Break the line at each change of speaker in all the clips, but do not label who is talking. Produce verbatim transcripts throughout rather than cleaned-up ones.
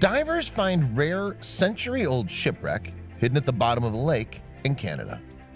Divers find rare century-old shipwreck hidden at the bottom of a lake in Canada.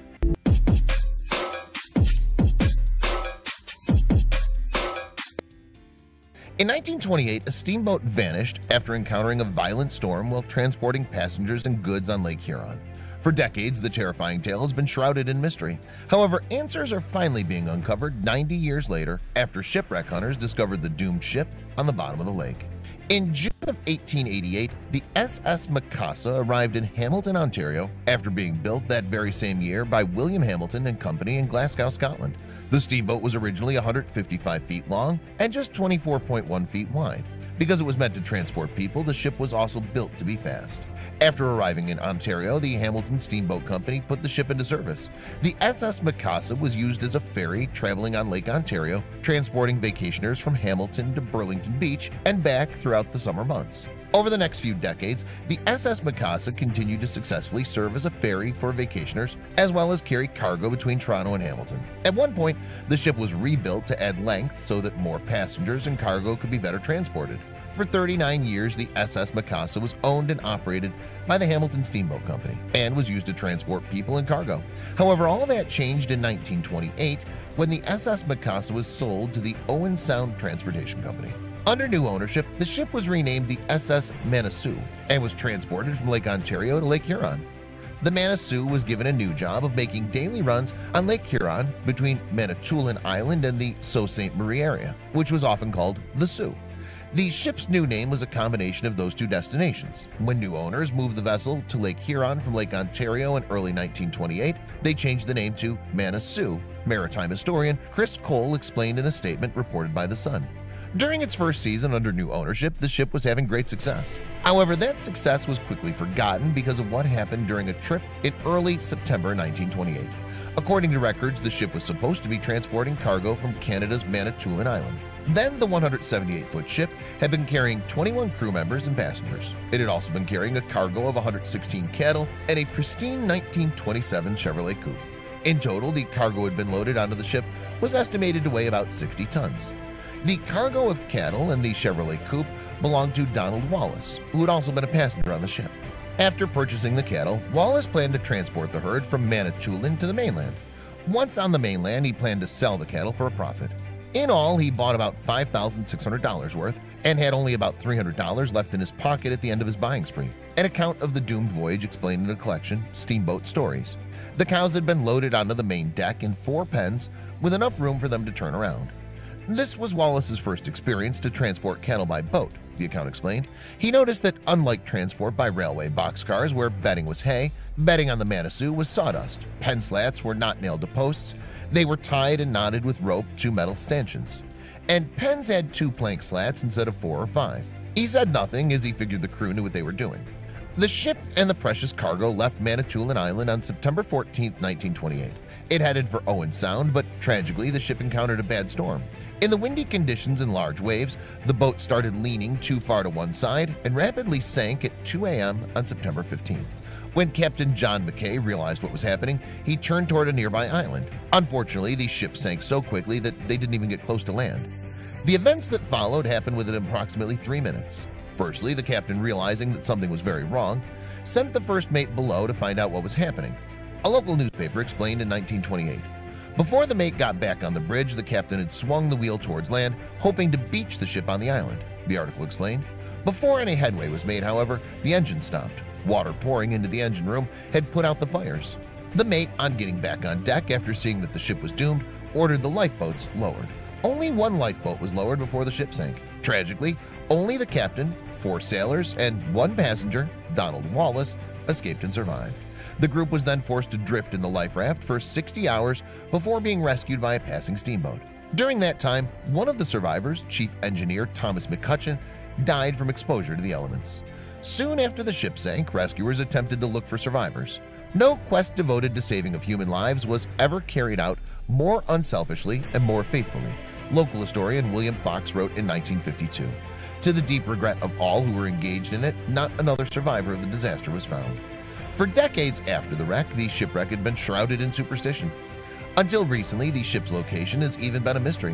In nineteen twenty-eight, a steamboat vanished after encountering a violent storm while transporting passengers and goods on Lake Huron. For decades, the terrifying tale has been shrouded in mystery. However, answers are finally being uncovered ninety years later after shipwreck hunters discovered the doomed ship on the bottom of the lake. In June of eighteen eighty-eight, the S S Mikasa arrived in Hamilton, Ontario after being built that very same year by William Hamilton and Company in Glasgow, Scotland. The steamboat was originally one hundred fifty-five feet long and just twenty-four point one feet wide. Because it was meant to transport people, the ship was also built to be fast. After arriving in Ontario, the Hamilton Steamboat Company put the ship into service. The S S Mikasa was used as a ferry traveling on Lake Ontario, transporting vacationers from Hamilton to Burlington Beach and back throughout the summer months. Over the next few decades, the S S Mikasa continued to successfully serve as a ferry for vacationers, as well as carry cargo between Toronto and Hamilton. At one point, the ship was rebuilt to add length so that more passengers and cargo could be better transported. For thirty-nine years, the S S Mikasa was owned and operated by the Hamilton Steamboat Company and was used to transport people and cargo. However, all that changed in nineteen twenty-eight when the S S Mikasa was sold to the Owen Sound Transportation Company. Under new ownership, the ship was renamed the S S Manitou and was transported from Lake Ontario to Lake Huron. The Manitou was given a new job of making daily runs on Lake Huron between Manitoulin Island and the Sault Ste. Marie area, which was often called the Soo. The ship's new name was a combination of those two destinations. When new owners moved the vessel to Lake Huron from Lake Ontario in early nineteen twenty-eight, they changed the name to Manitou. Maritime historian Chris Cole explained in a statement reported by The Sun. During its first season under new ownership, the ship was having great success. However, that success was quickly forgotten because of what happened during a trip in early September nineteen twenty-eight. According to records, the ship was supposed to be transporting cargo from Canada's Manitoulin Island. Then the one hundred seventy-eight foot ship had been carrying twenty-one crew members and passengers. It had also been carrying a cargo of one hundred sixteen cattle and a pristine nineteen twenty-seven Chevrolet coupe. In total, the cargo had been loaded onto the ship was estimated to weigh about sixty tons. The cargo of cattle and the Chevrolet coupe belonged to Donald Wallace, who had also been a passenger on the ship. After purchasing the cattle, Wallace planned to transport the herd from Manitoulin to the mainland. Once on the mainland, he planned to sell the cattle for a profit. In all, he bought about five thousand six hundred dollars worth and had only about three hundred dollars left in his pocket at the end of his buying spree. An account of the doomed voyage explained in a collection, Steamboat Stories. The cows had been loaded onto the main deck in four pens with enough room for them to turn around. This was Wallace's first experience to transport cattle by boat, the account explained. He noticed that unlike transport by railway boxcars where bedding was hay, bedding on the Manitou was sawdust. Pen slats were not nailed to posts. They were tied and knotted with rope to metal stanchions. And pens had two plank slats instead of four or five. He said nothing as he figured the crew knew what they were doing. The ship and the precious cargo left Manitoulin Island on September fourteenth, nineteen twenty-eight. It headed for Owen Sound, but tragically the ship encountered a bad storm. In the windy conditions and large waves, the boat started leaning too far to one side and rapidly sank at two A M on September fifteenth. When Captain John McKay realized what was happening, he turned toward a nearby island. Unfortunately, the ship sank so quickly that they didn't even get close to land. The events that followed happened within approximately three minutes. Firstly, the captain, realizing that something was very wrong, sent the first mate below to find out what was happening. A local newspaper explained in nineteen twenty-eight. Before the mate got back on the bridge, the captain had swung the wheel towards land, hoping to beach the ship on the island, the article explained. Before any headway was made, however, the engine stopped. Water pouring into the engine room had put out the fires. The mate, on getting back on deck after seeing that the ship was doomed, ordered the lifeboats lowered. Only one lifeboat was lowered before the ship sank. Tragically, only the captain, four sailors, and one passenger, Donald Wallace, escaped and survived. The group was then forced to drift in the life raft for sixty hours before being rescued by a passing steamboat. During that time, one of the survivors, Chief Engineer Thomas McCutcheon, died from exposure to the elements. Soon after the ship sank, rescuers attempted to look for survivors. No quest devoted to saving of human lives was ever carried out more unselfishly and more faithfully, local historian William Fox wrote in nineteen fifty-two. To the deep regret of all who were engaged in it, not another survivor of the disaster was found. For decades after the wreck, the shipwreck had been shrouded in superstition. Until recently, the ship's location has even been a mystery.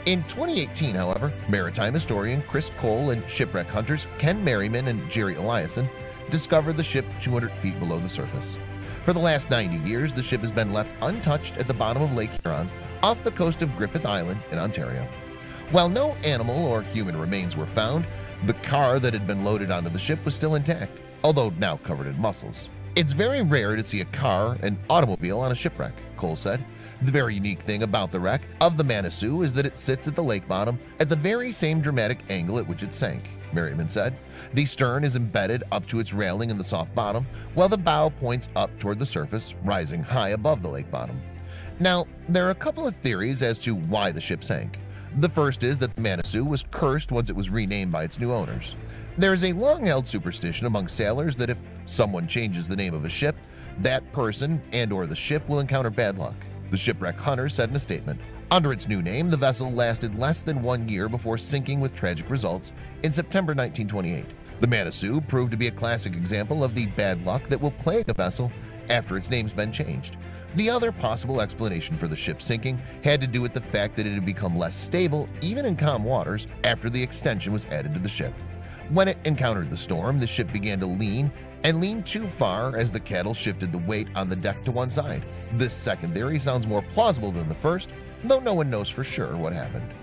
In twenty eighteen, however, maritime historian Chris Cole and shipwreck hunters Ken Merriman and Jerry Eliason discovered the ship two hundred feet below the surface. For the last ninety years, the ship has been left untouched at the bottom of Lake Huron off the coast of Griffith Island in Ontario. While no animal or human remains were found, the car that had been loaded onto the ship was still intact, although now covered in mussels. It's very rare to see a car, an automobile, on a shipwreck, Cole said. The very unique thing about the wreck of the Manitou is that it sits at the lake bottom at the very same dramatic angle at which it sank, Merriman said. The stern is embedded up to its railing in the soft bottom, while the bow points up toward the surface, rising high above the lake bottom. Now, there are a couple of theories as to why the ship sank. The first is that the Manitou was cursed once it was renamed by its new owners. There is a long-held superstition among sailors that if someone changes the name of a ship, that person and or the ship will encounter bad luck. The shipwreck hunter said in a statement, under its new name, the vessel lasted less than one year before sinking with tragic results in September nineteen twenty-eight. The Manitou proved to be a classic example of the bad luck that will plague a vessel after its name's been changed. The other possible explanation for the ship sinking had to do with the fact that it had become less stable even in calm waters after the extension was added to the ship. When it encountered the storm, the ship began to lean and leaned too far as the cattle shifted the weight on the deck to one side. This second theory sounds more plausible than the first, though no one knows for sure what happened.